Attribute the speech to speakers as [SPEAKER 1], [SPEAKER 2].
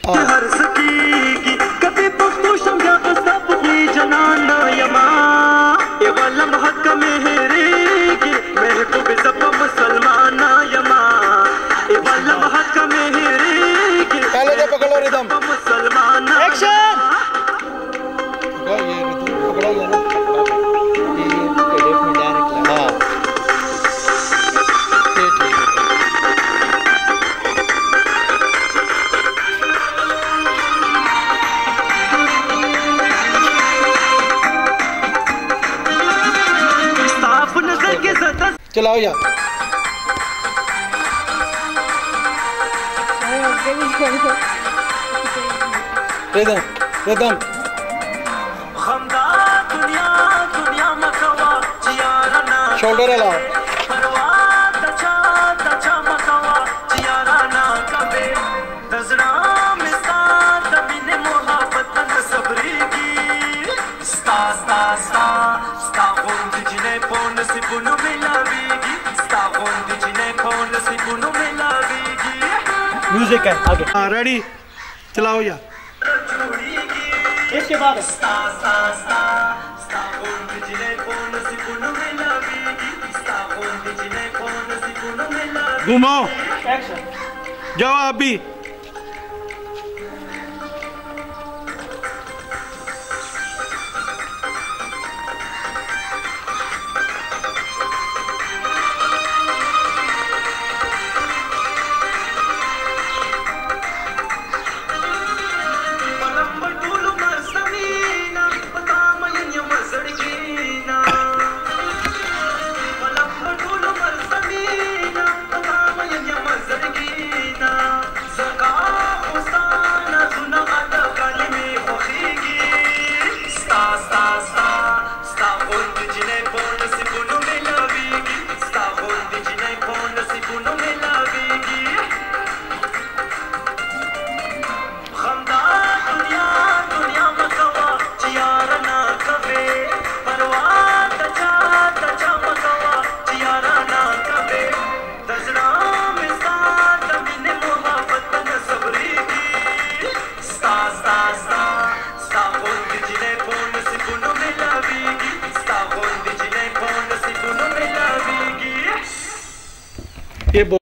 [SPEAKER 1] हर सकीगी कभी पख्तूशम या बसबली जनाना यमा ये वाला महक मेहरेगी महबूब सब मुसलमाना यमा ये वाला महक मेहरेगी
[SPEAKER 2] पहले तो पकड़ो रिदम
[SPEAKER 1] मुसलमाना
[SPEAKER 2] एक्शन ये रिदम पकड़ो जरा ये एडिट में डायरेक्ट हां ये ठीक है चलाओ यार रिदम रिदम शोल्डर हिलाओ म्यूजिक है आगे हाँ रेडी चलाओ यार इसके बाद घुमाओ जाओ आप भी ये